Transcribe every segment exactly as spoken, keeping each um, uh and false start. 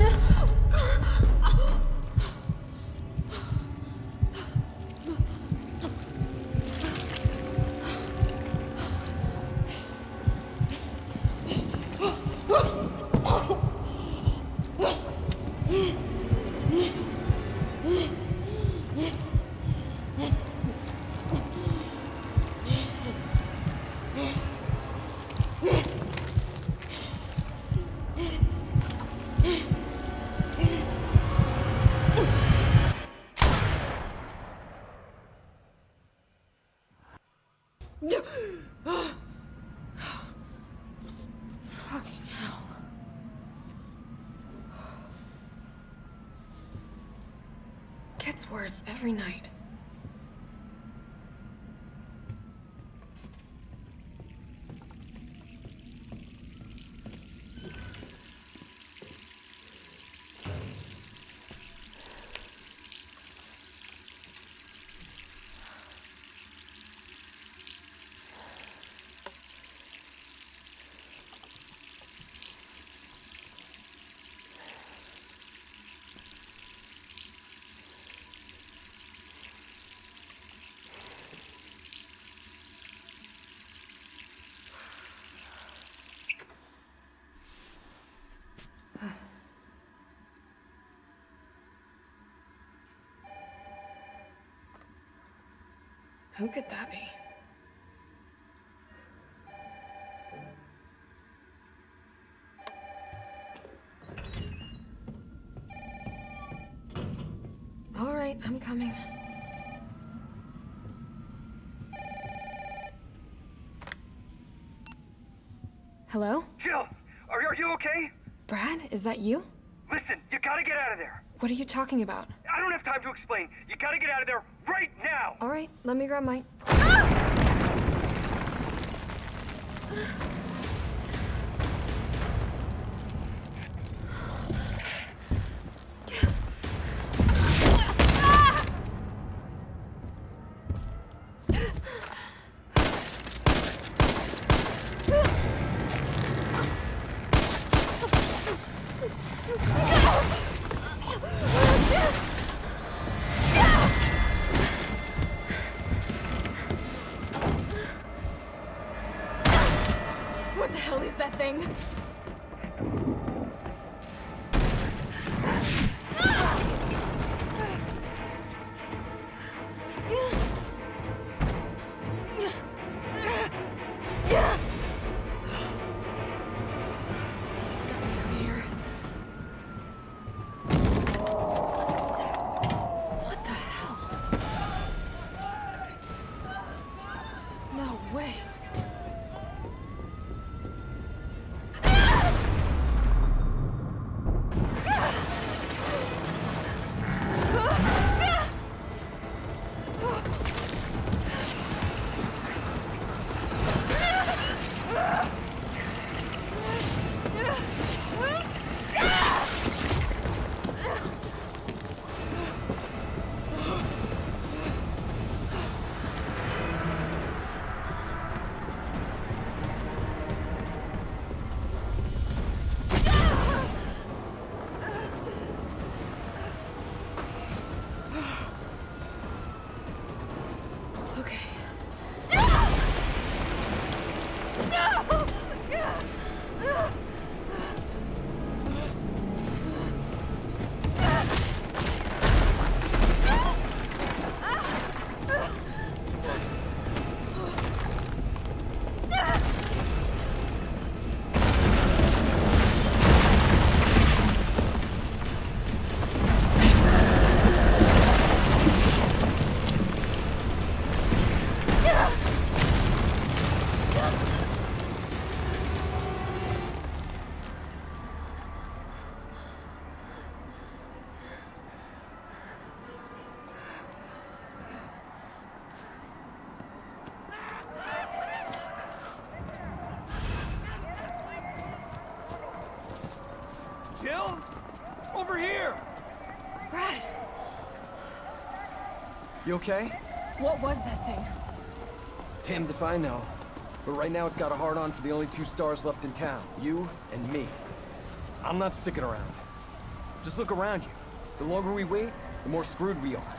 Fucking hell. Gets worse every night. Who could that be? All right, I'm coming. Hello? Jill, are, are you okay? Brad, is that you? Listen, you gotta get out of there. What are you talking about? I don't have time to explain. You gotta get out of there right now. All right, let me grab my... What the hell is that thing? What the hell? No way. Jill? Over here! Brad! You okay? What was that thing? Damned if I know. But right now it's got a hard-on for the only two stars left in town. You and me. I'm not sticking around. Just look around you. The longer we wait, the more screwed we are.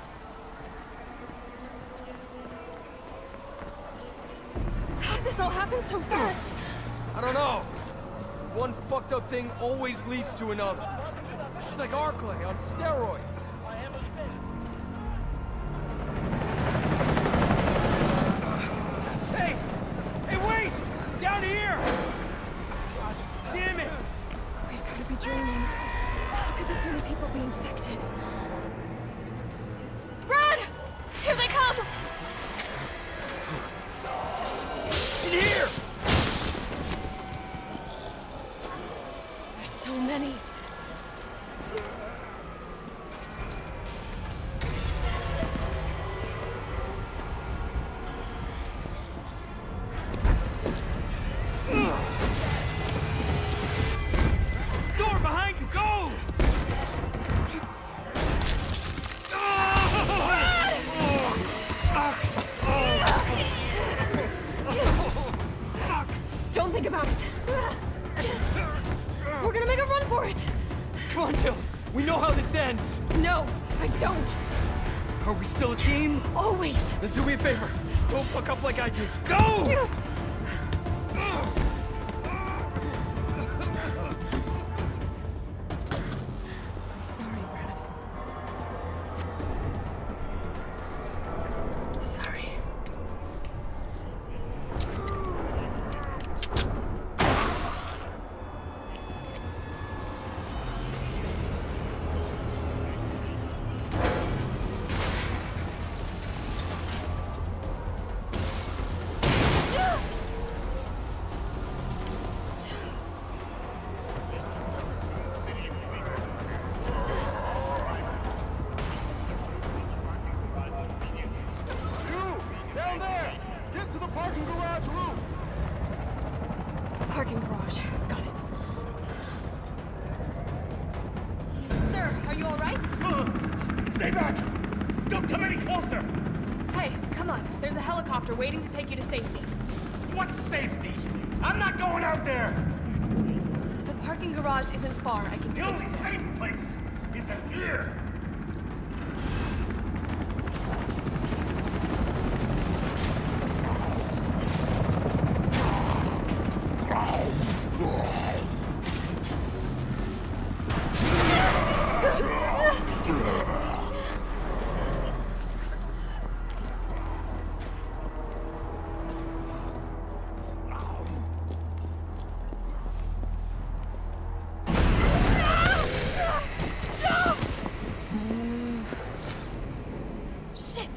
How did this all happen so fast? I don't know. One fucked up thing always leads to another. It's like Arklay on steroids. Hey! Hey, wait! Down here! God damn it! We gotta be dreaming. How could this many people be infected? Brad! Here they come! In here! There's so many. Door behind you, go! Don't think about it. We're gonna make a run for it. Come on, Jill. We know how this ends. No, I don't. Are we still a team? Always. Then do me a favor. Don't fuck up like I did. Go! I'm sorry, Brad. Sorry. Down there! Get to the parking garage roof! Parking garage. Got it. Sir, are you all right? Stay back! Don't come any closer! Hey, come on. There's a helicopter waiting to take you to safety. What safety? I'm not going out there! The parking garage isn't far. I can The take only you. safe place is in here! Shit!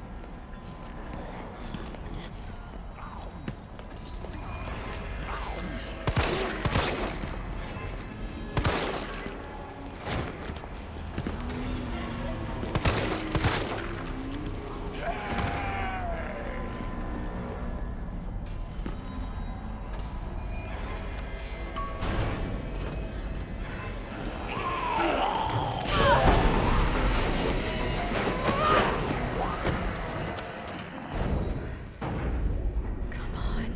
Come on.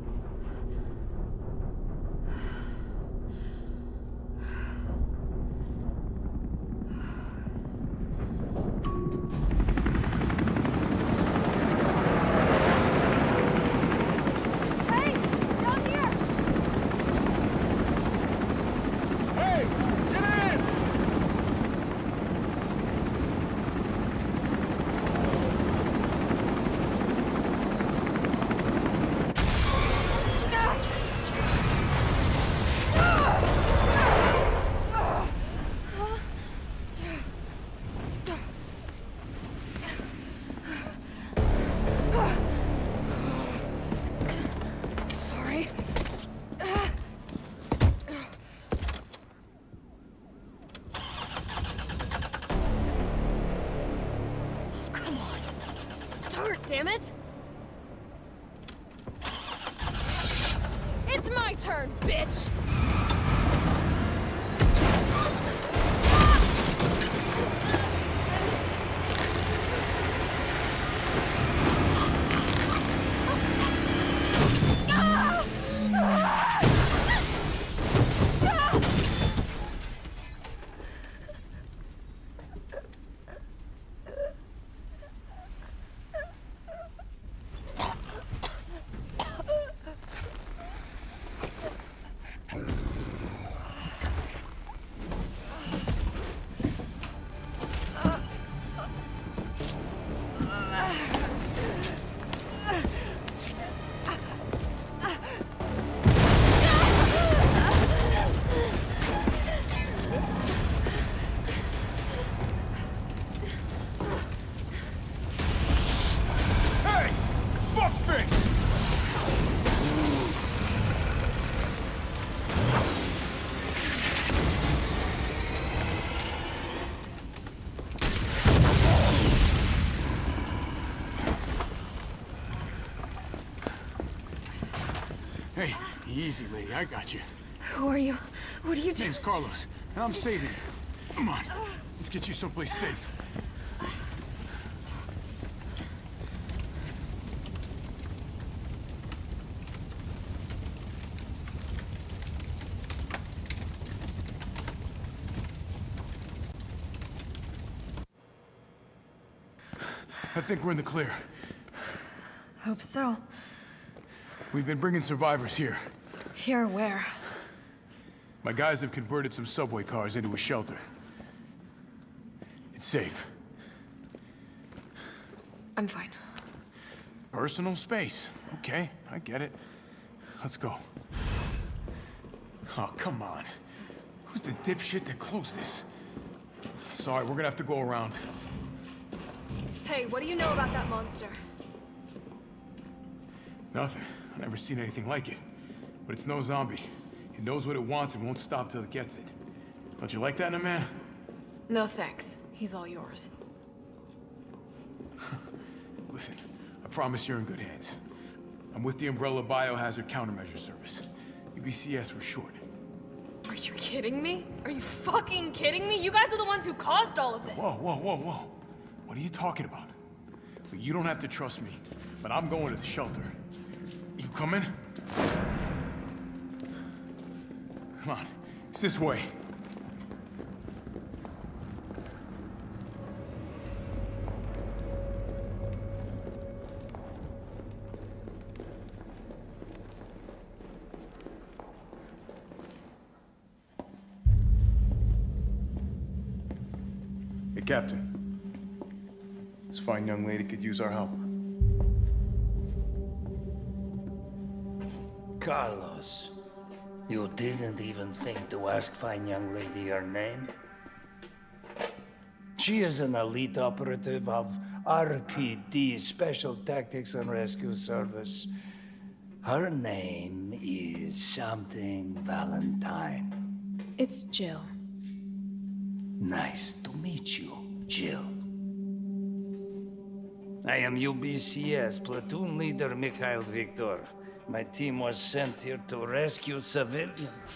Hey! Down here! Hey! Get in! Sorry. Oh, come on. Start, damn it! It's my turn, bitch! Easy, lady. I got you. Who are you? What are you doing? Name's Carlos, and I'm saving you. Come on. Let's get you someplace safe. I think we're in the clear. Hope so. We've been bringing survivors here. Here where? My guys have converted some subway cars into a shelter. It's safe. I'm fine. Personal space. Okay, I get it. Let's go. Oh, come on. Who's the dipshit that closed this? Sorry, we're gonna have to go around. Hey, what do you know about that monster? Nothing. I've never seen anything like it. But it's no zombie. It knows what it wants and won't stop till it gets it. Don't you like that in a man? No thanks. He's all yours. Listen, I promise you're in good hands. I'm with the Umbrella Biohazard Countermeasure Service. U B C S for short. Are you kidding me? Are you fucking kidding me? You guys are the ones who caused all of this. Whoa, whoa, whoa, whoa. What are you talking about? Look, you don't have to trust me, but I'm going to the shelter. You coming? Come on, it's this way. Hey, Captain. This fine young lady could use our help. Carlos, you didn't even think to ask fine young lady her name? She is an elite operative of R P D, Special Tactics and Rescue Service. Her name is something Valentine. It's Jill. Nice to meet you, Jill. I am U B C S Platoon Leader Mikhail Viktor. My team was sent here to rescue civilians.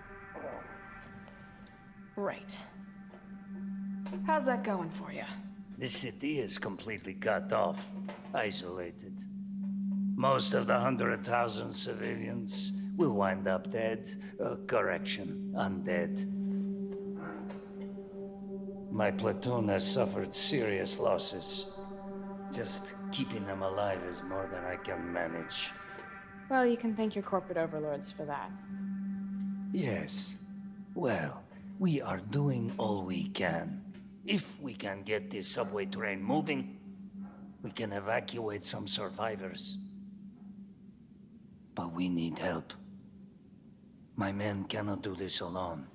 Right. How's that going for you? The city is completely cut off, isolated. Most of the hundred thousand civilians will wind up dead. Uh, correction, undead. My platoon has suffered serious losses. Just keeping them alive is more than I can manage. Well, you can thank your corporate overlords for that. Yes. Well, we are doing all we can. If we can get this subway train moving, we can evacuate some survivors. But we need help. My men cannot do this alone.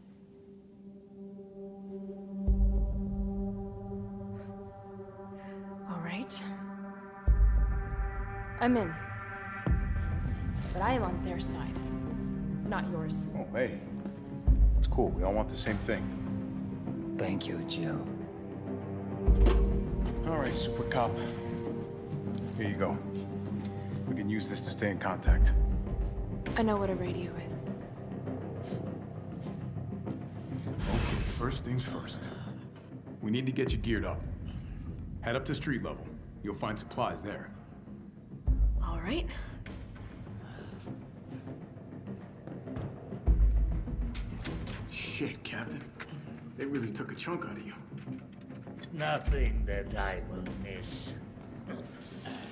All right. I'm in. But I am on their side, not yours. Oh, hey. It's cool. We all want the same thing. Thank you, Jill. All right, Super Cop. Here you go. We can use this to stay in contact. I know what a radio is. Okay, first things first. We need to get you geared up. Head up to street level. You'll find supplies there. All right. Shit, Captain. They really took a chunk out of you. Nothing that I will miss.